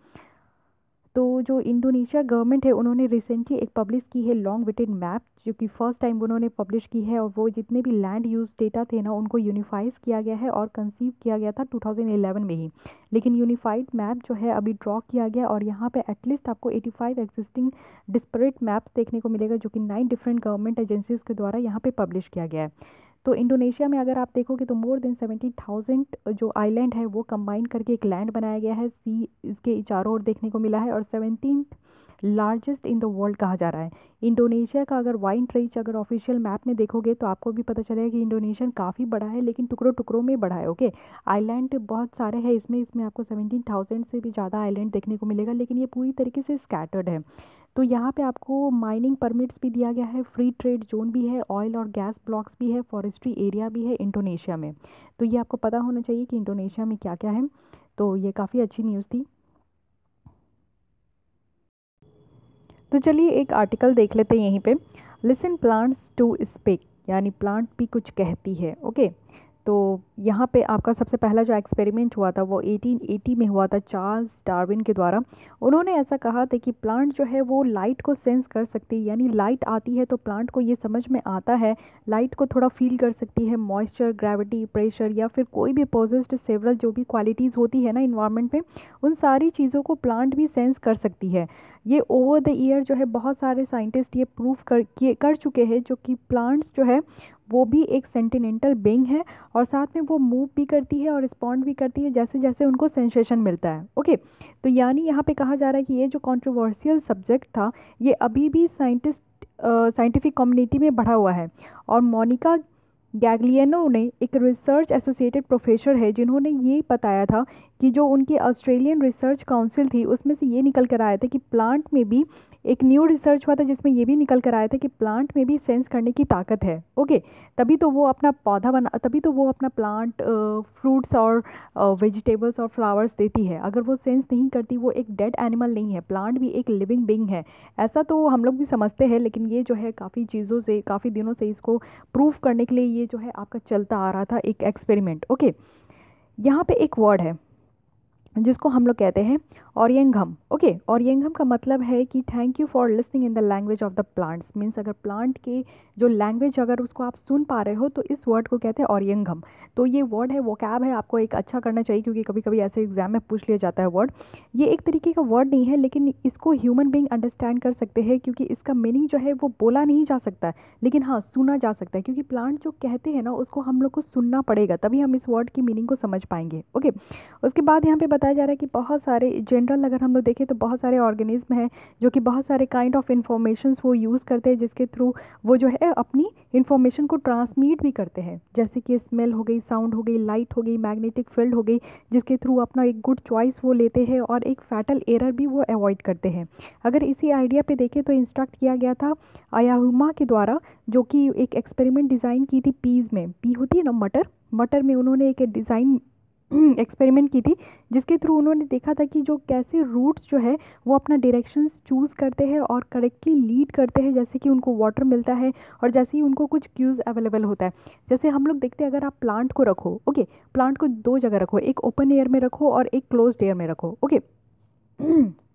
तो जो इंडोनेशिया गवर्नमेंट है उन्होंने रिसेंटली एक पब्लिश की है लॉन्ग वेटेड मैप, जो कि फर्स्ट टाइम उन्होंने पब्लिश की है। और वो जितने भी लैंड यूज डेटा थे ना, उनको यूनिफाइज किया गया है और कंसीव किया गया था 2011 में ही। लेकिन यूनिफाइड मैप जो है अभी ड्रॉ किया गया, और यहाँ पे एटलीस्ट आपको 85 एग्जिस्टिंग डिस्परेट मैप्स देखने को मिलेगा, जो कि 9 डिफरेंट गवर्नमेंट एजेंसीज के द्वारा यहाँ पे पब्लिश किया गया है। तो इंडोनेशिया में अगर आप देखोगे तो मोर देन 70,000 जो आइलैंड है वो कंबाइन करके एक लैंड बनाया गया है। सी इसके चारों ओर देखने को मिला है, और 17th largest in the world कहा जा रहा है। इंडोनेशिया का अगर वाइड रीच अगर ऑफिशियल मैप में देखोगे तो आपको भी पता चलेगा कि इंडोनेशिया काफ़ी बड़ा है, लेकिन टुकड़ों टुकड़ों में बड़ा है, ओके। आइलैंड बहुत सारे हैं इसमें आपको 17,000 से भी ज़्यादा आइलैंड देखने को मिलेगा, लेकिन ये पूरी तरीके से स्कैटर्ड है। तो यहाँ पे आपको माइनिंग परमिट्स भी दिया गया है, फ्री ट्रेड जोन भी है, ऑयल और गैस ब्लॉक्स भी है, फॉरेस्ट्री एरिया भी है इंडोनेशिया में। तो ये आपको पता होना चाहिए कि इंडोनेशिया में क्या क्या है। तो ये काफ़ी अच्छी न्यूज़ थी। तो चलिए एक आर्टिकल देख लेते हैं यहीं पे, लिसन प्लांट्स टू स्पीक, यानी प्लांट भी कुछ कहती है, ओके। तो यहाँ पे आपका सबसे पहला जो एक्सपेरिमेंट हुआ था वो 1880 में हुआ था चार्ल्स डार्विन के द्वारा। उन्होंने ऐसा कहा था कि प्लांट जो है वो लाइट को सेंस कर सकती है, यानी लाइट आती है तो प्लांट को ये समझ में आता है, लाइट को थोड़ा फील कर सकती है, मॉइस्चर, ग्रेविटी, प्रेशर या फिर कोई भी पॉजिटिव सेवरल जो भी क्वालिटीज़ होती है ना इन्वायरमेंट में, उन सारी चीज़ों को प्लांट भी सेंस कर सकती है। ये ओवर द ईयर जो है बहुत सारे साइंटिस्ट ये प्रूव कर चुके हैं, जो कि प्लांट्स जो है वो भी एक सेंटिनेंटल बीइंग है, और साथ में वो मूव भी करती है और रिस्पॉन्ड भी करती है जैसे जैसे उनको सेंसेशन मिलता है, ओके। तो यानी यहाँ पे कहा जा रहा है कि ये जो कंट्रोवर्शियल सब्जेक्ट था ये अभी भी साइंटिफिक कम्युनिटी में बढ़ा हुआ है। और मोनिका गैग्लियानो ने एक रिसर्च एसोसिएटेड प्रोफेसर है जिन्होंने ये बताया था कि जो उनकी ऑस्ट्रेलियन रिसर्च काउंसिल थी उसमें से ये निकल कर आया था कि प्लांट में भी एक न्यू रिसर्च हुआ था जिसमें ये भी निकल कर आया था कि प्लांट में भी सेंस करने की ताकत है, ओके। तभी तो वो अपना प्लांट फ्रूट्स और वेजिटेबल्स और फ्लावर्स देती है। अगर वो सेंस नहीं करती, वो एक डेड एनिमल नहीं है, प्लांट भी एक लिविंग बीइंग है। ऐसा तो हम लोग भी समझते हैं, लेकिन ये जो है काफ़ी चीज़ों से, काफ़ी दिनों से इसको प्रूव करने के लिए ये जो है आपका चलता आ रहा था एक एक्सपेरिमेंट, ओके। यहाँ पे एक वर्ड है जिसको हम लोग कहते हैं ओरियंगम, ओके। ओरियंगम का मतलब है कि thank you for listening in the language of the plants, means अगर प्लांट के जो लैंग्वेज अगर उसको आप सुन पा रहे हो तो इस वर्ड को कहते हैं ओरियंगम। तो ये वर्ड है, वोकैब है, आपको एक अच्छा करना चाहिए क्योंकि कभी कभी ऐसे एग्जाम में पूछ लिया जाता है वर्ड। ये एक तरीके का वर्ड नहीं है, लेकिन इसको ह्यूमन बीइंग अंडरस्टैंड कर सकते हैं, क्योंकि इसका मीनिंग जो है वो बोला नहीं जा सकता, लेकिन हाँ सुना जा सकता है, क्योंकि प्लांट जो कहते हैं ना उसको हम लोग को सुनना पड़ेगा, तभी हम इस वर्ड की मीनिंग को समझ पाएंगे, ओके। उसके बाद यहाँ पे बताया जा रहा है कि बहुत सारे जनरल अगर हम लोग देखें तो बहुत सारे ऑर्गेनिज्म हैं जो कि बहुत सारे काइंड ऑफ इन्फॉर्मेशंस वो यूज़ करते हैं, जिसके थ्रू वो जो है अपनी इन्फॉर्मेशन को ट्रांसमिट भी करते हैं, जैसे कि स्मेल हो गई, साउंड हो गई, लाइट हो गई, मैग्नेटिक फील्ड हो गई, जिसके थ्रू अपना एक गुड चॉइस वो लेते हैं और एक फैटल एरर भी वो अवॉइड करते हैं। अगर इसी आइडिया पे देखें तो इंस्ट्रक्ट किया गया था अयाहुमा के द्वारा, जो कि एक एक्सपेरिमेंट डिज़ाइन की थी पीज़ में, पी होती है ना मटर में उन्होंने एक डिज़ाइन एक्सपेरिमेंट की थी, जिसके थ्रू उन्होंने देखा था कि जो कैसे रूट्स जो है वो अपना डायरेक्शंस चूज़ करते हैं और करेक्टली लीड करते हैं, जैसे कि उनको वाटर मिलता है और जैसे ही उनको कुछ क्यूज़ अवेलेबल होता है। जैसे हम लोग देखते हैं, अगर आप प्लांट को रखो, ओके, प्लांट को दो जगह रखो, एक ओपन एयर में रखो और एक क्लोज्ड एयर में रखो, ओके।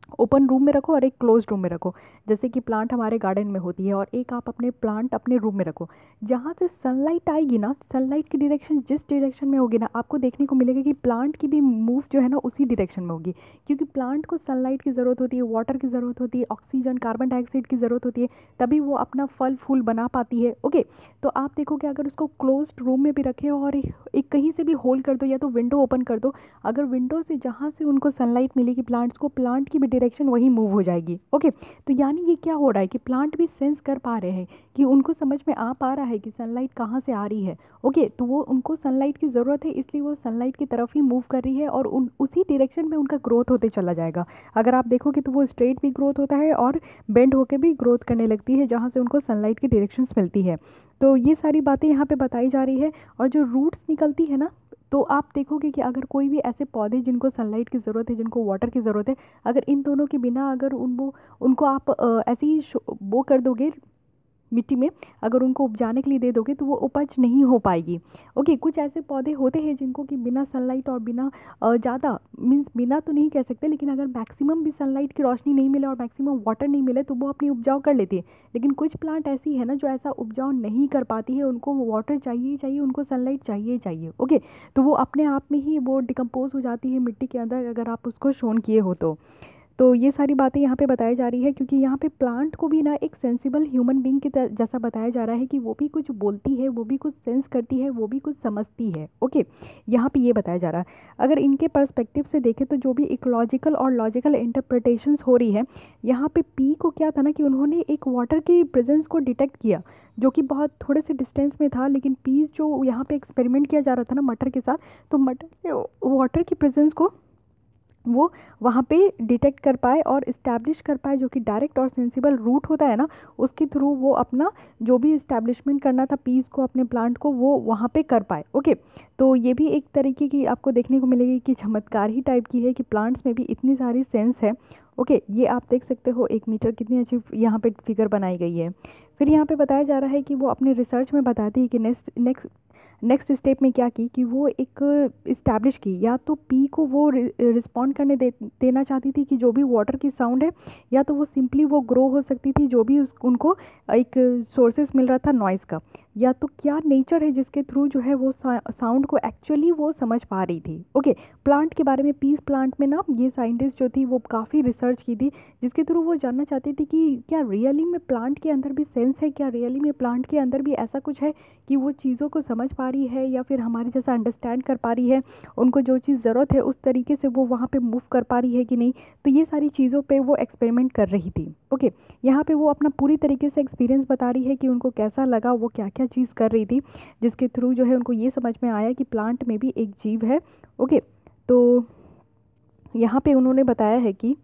ओपन रूम में रखो और एक क्लोज्ड रूम में रखो। जैसे कि प्लांट हमारे गार्डन में होती है और एक आप अपने प्लांट अपने रूम में रखो। जहाँ से सनलाइट आएगी ना, सनलाइट की डायरेक्शन जिस डायरेक्शन में होगी ना, आपको देखने को मिलेगा कि प्लांट की भी मूव जो है ना उसी डायरेक्शन में होगी, क्योंकि प्लांट को सनलाइट की ज़रूरत होती है, वाटर की ज़रूरत होती है, ऑक्सीजन कार्बन डाइऑक्साइड की ज़रूरत होती है, तभी वो अपना फल फूल बना पाती है। ओके, तो आप देखोगे अगर उसको क्लोज्ड रूम में भी रखे और एक कहीं से भी होल कर दो या तो विंडो ओपन कर दो, अगर विंडो से जहाँ से उनको सनलाइट मिलेगी प्लांट्स को, प्लांट की भी डायरेक्शन वही मूव हो जाएगी। ओके, तो यानी ये क्या हो रहा है कि प्लांट भी सेंस कर पा रहे हैं, कि उनको समझ में आ पा रहा है कि सनलाइट कहाँ से आ रही है। ओके, तो वो उनको सनलाइट की ज़रूरत है, इसलिए वो सनलाइट की तरफ ही मूव कर रही है और उसी डायरेक्शन में उनका ग्रोथ होते चला जाएगा। अगर आप देखोगे तो वो स्ट्रेट भी ग्रोथ होता है और बेंड होकर भी ग्रोथ करने लगती है, जहाँ से उनको सनलाइट की डायरेक्शंस मिलती है। तो ये सारी बातें यहाँ पे बताई जा रही है। और जो रूट्स निकलती है ना, तो आप देखोगे कि अगर कोई भी ऐसे पौधे जिनको सनलाइट की ज़रूरत है, जिनको वाटर की ज़रूरत है, अगर इन दोनों के बिना अगर उनको आप ऐसे ही वो कर दोगे मिट्टी में, अगर उनको उपजाने के लिए दे दोगे तो वो उपज नहीं हो पाएगी। ओके, कुछ ऐसे पौधे होते हैं जिनको कि बिना सनलाइट और बिना ज़्यादा मीन्स बिना तो नहीं कह सकते, लेकिन अगर मैक्सिमम भी सनलाइट की रोशनी नहीं मिले और मैक्सिमम वाटर नहीं मिले तो वो अपनी उपजाऊ कर लेती है। लेकिन कुछ प्लांट ऐसी है ना जो ऐसा उपजाऊ नहीं कर पाती है, उनको वाटर चाहिए ही चाहिए, उनको सनलाइट चाहिए ही चाहिए। ओके, तो वो अपने आप में ही वो डिकम्पोज हो जाती है मिट्टी के अंदर, अगर आप उसको शोन किए हो तो ये सारी बातें यहाँ पे बताई जा रही है, क्योंकि यहाँ पे प्लांट को भी ना एक सेंसिबल ह्यूमन बीइंग के जैसा बताया जा रहा है कि वो भी कुछ बोलती है, वो भी कुछ सेंस करती है, वो भी कुछ समझती है। ओके, यहाँ पे ये बताया जा रहा है। अगर इनके पर्सपेक्टिव से देखें तो जो भी इकोलॉजिकल और लॉजिकल इंटरप्रिटेशंस हो रही है, यहाँ पे पी को क्या था ना कि उन्होंने एक वाटर की प्रेजेंस को डिटेक्ट किया, जो कि बहुत थोड़े से डिस्टेंस में था, लेकिन पीस जो यहाँ पे एक्सपेरिमेंट किया जा रहा था ना मटर के साथ, तो मटर ने वाटर की प्रेजेंस को वो वहाँ पे डिटेक्ट कर पाए और इस्टेब्लिश कर पाए, जो कि डायरेक्ट और सेंसिबल रूट होता है ना, उसके थ्रू वो अपना जो भी इस्टेब्लिशमेंट करना था पीस को, अपने प्लांट को, वो वहाँ पे कर पाए। ओके, तो ये भी एक तरीके की आपको देखने को मिलेगी कि चमत्कार ही टाइप की है कि प्लांट्स में भी इतनी सारी सेंस है। ओके, ये आप देख सकते हो 1 मीटर कितनी अच्छी यहाँ पे फिगर बनाई गई है। फिर यहाँ पे बताया जा रहा है कि वो अपने रिसर्च में बताती है कि नेक्स्ट स्टेप में क्या की कि वो एक इस्टेब्लिश की, या तो पी को वो रिस्पॉन्ड करने देना चाहती थी कि जो भी वाटर की साउंड है, या तो वो सिंपली वो ग्रो हो सकती थी जो भी उनको एक सोर्सेस मिल रहा था नॉइज़ का, या तो क्या नेचर है जिसके थ्रू जो है वो साउंड को एक्चुअली वो समझ पा रही थी। ओके, प्लांट के बारे में पीस प्लांट में ना ये साइंटिस्ट जो थी वो काफ़ी रिसर्च की थी, जिसके थ्रू वो जानना चाहती थी कि क्या रियली में प्लांट के अंदर भी सेंस है, क्या रियली में प्लांट के अंदर भी ऐसा कुछ है कि वो चीज़ों को समझ पा रही है या फिर हमारे जैसा अंडरस्टैंड कर पा रही है, उनको जो चीज़ ज़रूरत है उस तरीके से वो वहाँ पे मूव कर पा रही है कि नहीं। तो ये सारी चीज़ों पे वो एक्सपेरिमेंट कर रही थी। ओके, यहाँ पे वो अपना पूरी तरीके से एक्सपीरियंस बता रही है कि उनको कैसा लगा, वो क्या क्या चीज़ कर रही थी, जिसके थ्रू जो है उनको ये समझ में आया कि प्लांट में भी एक जीव है। ओके, तो यहाँ पे उन्होंने बताया है कि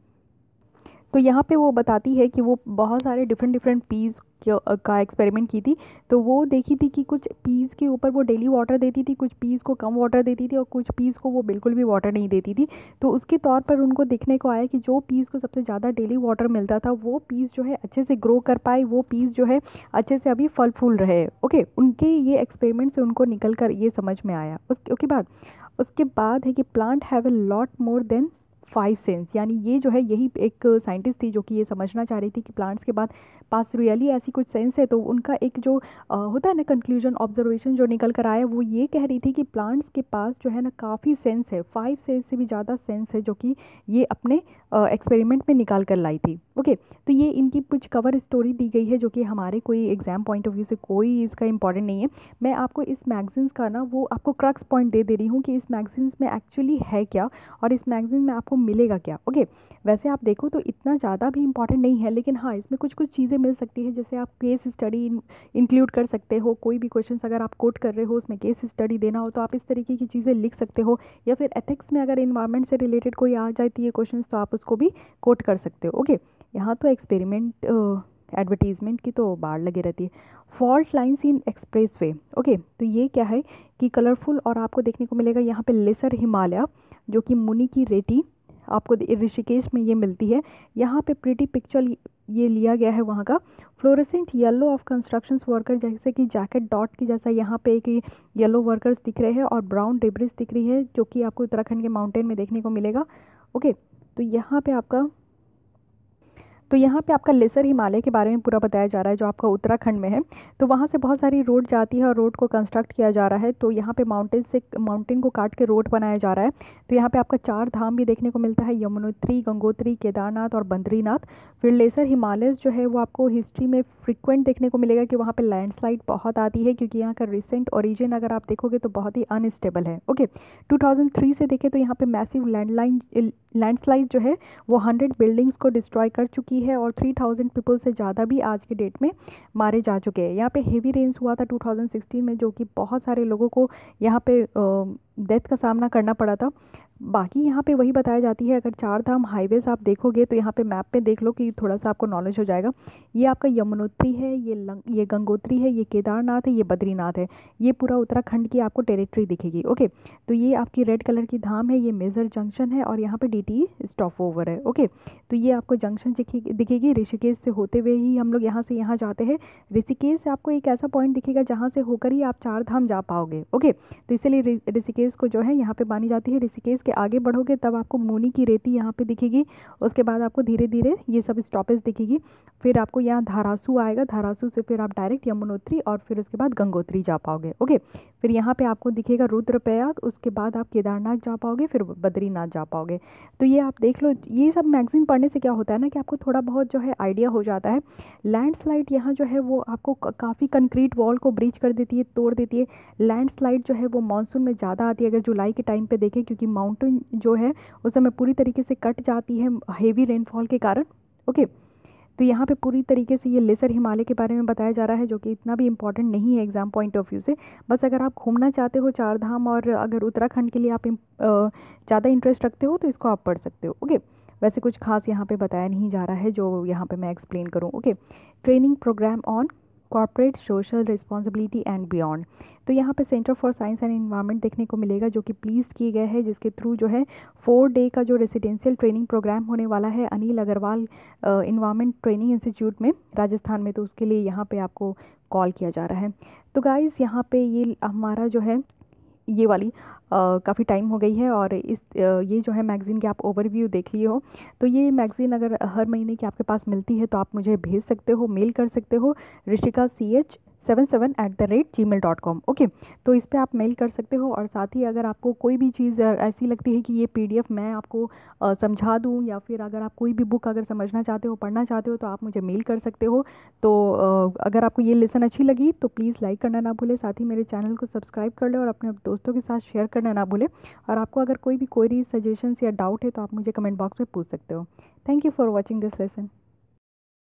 तो यहाँ पे वो बताती है कि वो बहुत सारे डिफरेंट पीस का एक्सपेरिमेंट की थी। तो वो देखी थी कि कुछ पीस के ऊपर वो डेली वाटर देती थी, कुछ पीस को कम वाटर देती थी और कुछ पीस को वो बिल्कुल भी वाटर नहीं देती थी। तो उसके तौर पर उनको देखने को आया कि जो पीस को सबसे ज़्यादा डेली वाटर मिलता था वो पीस जो है अच्छे से ग्रो कर पाए, वो पीस जो है अच्छे से अभी फल फूल रहे। ओके, उनके ये एक्सपेरिमेंट से उनको निकल कर ये समझ में आया। उसके बाद है कि plant have a lot more than 5 sense, यानी ये जो है यही एक साइंटिस्ट थी जो कि ये समझना चाह रही थी कि प्लांट्स के पास रियली ऐसी कुछ सेंस है। तो उनका एक जो होता है ना कंक्लूजन ऑब्जर्वेशन जो निकल कर आया, वो ये कह रही थी कि प्लांट्स के पास जो है ना काफ़ी सेंस है, 5 सेंस से भी ज़्यादा सेंस है, जो कि ये अपने एक्सपेरिमेंट में निकाल कर लाई थी। ओके, तो ये इनकी कुछ कवर स्टोरी दी गई है जो कि हमारे कोई एग्जाम पॉइंट ऑफ व्यू से कोई इसका इंपॉर्टेंट नहीं है। मैं आपको इस मैगजीन्स का ना वो आपको क्रक्स पॉइंट दे रही हूँ कि इस मैगजीन्स में एक्चुअली है क्या और इस मैगजीन में आपको मिलेगा क्या। ओके, वैसे आप देखो तो इतना ज़्यादा भी इंपॉर्टेंट नहीं है, लेकिन हाँ इसमें कुछ कुछ चीज़ें मिल सकती है, जैसे आप केस स्टडी इंक्लूड कर सकते हो। कोई भी क्वेश्चन अगर आप कोट कर रहे हो उसमें केस स्टडी देना हो तो आप इस तरीके की चीज़ें लिख सकते हो, या फिर एथिक्स में अगर इन्वायरमेंट से रिलेटेड कोई आ जाती है क्वेश्चन तो आप उसको भी कोट कर सकते हो। ओके, यहाँ तो एक्सपेरिमेंट एडवर्टीजमेंट की तो बाढ़ लगी रहती है। Fault lines in expressway. Okay, तो ये क्या है कि कलरफुल, और आपको देखने को मिलेगा यहाँ पे लेसर हिमालय जो कि मुनि की रेटी आपको ऋषिकेश में ये मिलती है। यहाँ पे प्रिटी पिक्चर ये लिया गया है वहाँ का। Fluorescent yellow of construction worker, जैसे कि जैकेट डॉट की जैसा यहाँ पे एक येलो वर्कर्स दिख रहे हैं और ब्राउन डिब्रिज दिख रही है जो कि आपको उत्तराखंड के माउंटेन में देखने को मिलेगा। ओके, तो यहाँ पे आपका तो यहाँ पे आपका लेसर हिमालय के बारे में पूरा बताया जा रहा है, जो आपका उत्तराखंड में है। तो वहाँ से बहुत सारी रोड जाती है और रोड को कंस्ट्रक्ट किया जा रहा है। तो यहाँ पे माउंटेन को काट के रोड बनाया जा रहा है। तो यहाँ पे आपका 4 धाम भी देखने को मिलता है, यमुनोत्री, गंगोत्री, केदारनाथ और बद्रीनाथ। फिर लेसर हिमालयस जो है वो आपको हिस्ट्री में फ्रिक्वेंट देखने को मिलेगा कि वहाँ पे लैंडस्लाइड बहुत आती है, क्योंकि यहाँ का रिसेंट ओरिजिन अगर आप देखोगे तो बहुत ही अनस्टेबल है। ओके, 2003 से देखें तो यहाँ पे मैसिव लैंडस्लाइड जो है वो 100 बिल्डिंग्स को डिस्ट्रॉय कर चुकी है और 3000 पीपल से ज़्यादा भी आज के डेट में मारे जा चुके हैं। यहाँ पे हेवी रेन्स हुआ था 2016 में, जो कि बहुत सारे लोगों को यहाँ पे डेथ का सामना करना पड़ा था। बाकी यहाँ पे वही बताया जाती है, अगर 4 धाम हाईवेज आप देखोगे तो यहाँ पे मैप पे देख लो कि थोड़ा सा आपको नॉलेज हो जाएगा। ये आपका यमुनोत्री है, ये गंगोत्री है, ये केदारनाथ है, ये बद्रीनाथ है। ये पूरा उत्तराखंड की आपको टेरिटरी दिखेगी। ओके, तो ये आपकी रेड कलर की धाम है, ये मेजर जंक्शन है और यहाँ पे DT स्टॉप ओवर है। ओके, तो ये आपको जंक्शन दिखेगी। ऋषिकेश से होते हुए ही हम लोग यहाँ से यहाँ जाते हैं। ऋषिकेश से आपको एक ऐसा पॉइंट दिखेगा जहाँ से होकर ही आप 4 धाम जा पाओगे। ओके, तो इसीलिए ऋषिकेश को जो है यहाँ पे मानी जाती है। ऋषिकेश के आगे बढ़ोगे तब आपको मुनि की रेती यहाँ पे दिखेगी। उसके बाद आपको धीरे धीरे ये सब स्टॉपेज दिखेगी। फिर आपको यहाँ धारासू आएगा, धारासू से फिर आप डायरेक्ट यमुनोत्री और फिर उसके बाद गंगोत्री जा पाओगे। ओके, फिर यहाँ पे आपको दिखेगा रुद्रप्रयाग, उसके बाद आप केदारनाथ जा पाओगे, फिर बद्रीनाथ जा पाओगे। तो ये आप देख लो, ये सब मैगजीन पढ़ने से क्या होता है ना कि आपको थोड़ा बहुत जो है आइडिया हो जाता है। लैंडस्लाइड यहाँ जो है वो आपको काफ़ी कंक्रीट वॉल को ब्रीच कर देती है, तोड़ देती है। लैंडस्लाइड जो है वो मानसून में ज़्यादा आती है, अगर जुलाई के टाइम पे देखें, क्योंकि माउंटेन जो है उस समय पूरी तरीके से कट जाती है हेवी रेनफॉल के कारण। ओके, तो यहाँ पे पूरी तरीके से ये लेसर हिमालय के बारे में बताया जा रहा है, जो कि इतना भी इम्पॉर्टेंट नहीं है एग्जाम पॉइंट ऑफ व्यू से। बस अगर आप घूमना चाहते हो 4 धाम और अगर उत्तराखंड के लिए आप ज़्यादा इंटरेस्ट रखते हो तो इसको आप पढ़ सकते हो। ओके, वैसे कुछ खास यहाँ पे बताया नहीं जा रहा है जो यहाँ पे मैं एक्सप्लेन करूँ। Okay, training programme on corporate social responsibility and beyond. तो यहाँ पे centre for science and environment देखने को मिलेगा, जो कि प्लीज किए गए हैं, जिसके थ्रू जो है 4 डे का जो रेसिडेंशियल ट्रेनिंग प्रोग्राम होने वाला है Anil Agarwal environment training institute में राजस्थान में। तो उसके लिए यहाँ पे आपको कॉल किया जा रहा है। तो गाइज़ यहाँ पे ये हमारा जो है ये वाली काफ़ी टाइम हो गई है और ये जो है मैगज़ीन की आप ओवरव्यू देख लिए हो। तो ये मैगज़ीन अगर हर महीने की आपके पास मिलती है तो आप मुझे भेज सकते हो, मेल कर सकते हो rishika.ch77@gmail.com। ओके, तो इस पे आप मेल कर सकते हो। और साथ ही अगर आपको कोई भी चीज़ ऐसी लगती है कि ये PDF मैं आपको समझा दूँ, या फिर अगर आप कोई भी बुक अगर समझना चाहते हो, पढ़ना चाहते हो, तो आप मुझे मेल कर सकते हो। तो अगर आपको ये लेसन अच्छी लगी तो प्लीज़ लाइक करना ना भूलें, साथ ही मेरे चैनल को सब्सक्राइब कर लें और अपने दोस्तों के साथ शेयर करना ना भूलें। और आपको अगर कोई भी क्वेरी, सजेशंस या डाउट है तो आप मुझे कमेंट बॉक्स में पूछ सकते हो। Thank you for watching this lesson.